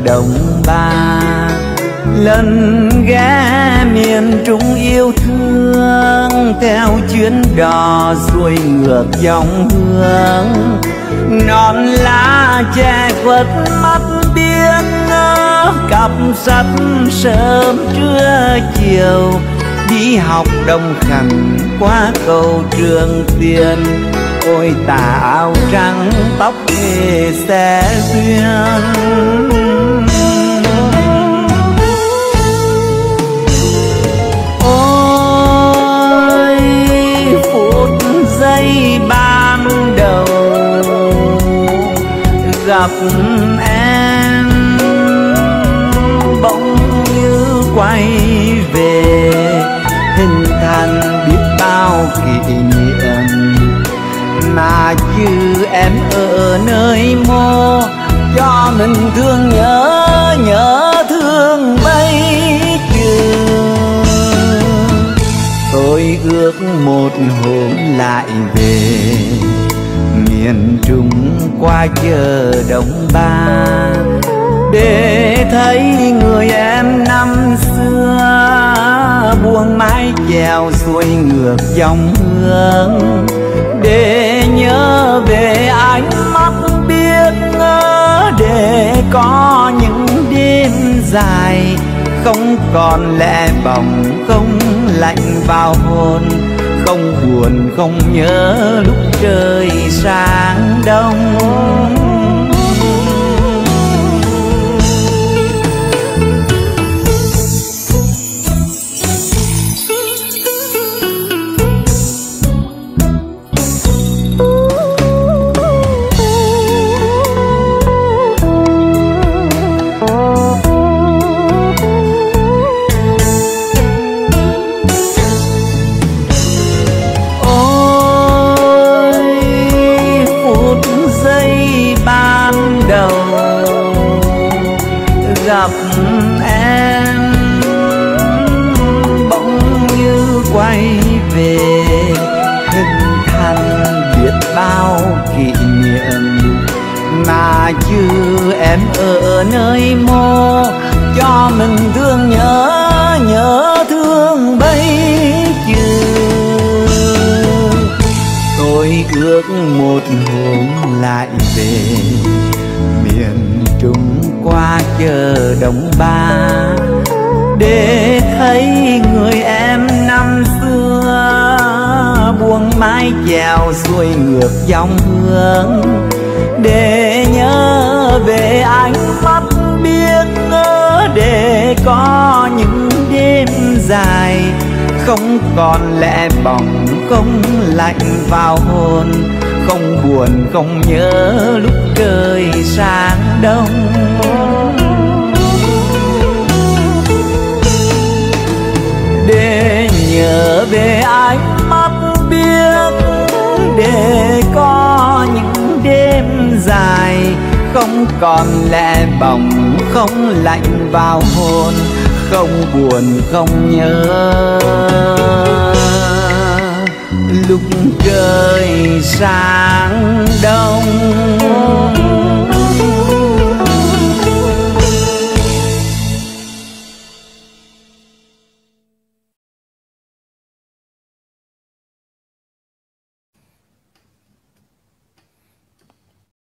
Đồng Ba. Lần ghé miền Trung yêu thương, theo chuyến đò xuôi ngược dòng hương. Non lá che khuất mắt biếc, cặp sách sớm trưa chiều. Đi học Đông Khánh qua cầu Trường Tiền, ôi tà áo trắng tóc nghề xe duyên. Ôi phút giây ban đầu gặp em, bỗng như quay về hình thành biết bao kỷ niệm. Mà chứ em ở nơi mô, cho mình thương nhớ thương mấy chừng. Tôi ước một hôm lại về miền Trung qua chợ Đồng Ba, để thấy người em năm xưa buông mái chèo xuôi ngược dòng hương. Để nhớ về ánh mắt biết ngỡ, để có những đêm dài không còn lẻ bỏng, không lạnh vào hồn, không buồn không nhớ lúc trời sáng đông. Gặp em bỗng như quay về hình thành biết bao kỷ niệm. Mà chứ em ở nơi mô, cho mình thương nhớ thương bấy chừng. Tôi ước một hôm lại về miền Trung qua chợ Đồng Ba, để thấy người em năm xưa buông mái chèo xuôi ngược dòng hương. Để nhớ về ánh mắt biết ngỡ, để có những đêm dài không còn lẻ bỏng, không lạnh vào hồn, không buồn không nhớ lúc trời sáng đông. Để nhớ về ánh mắt biết, để có những đêm dài không còn lẻ bỏng, không lạnh vào hồn, không buồn không nhớ lúc trời sáng đông.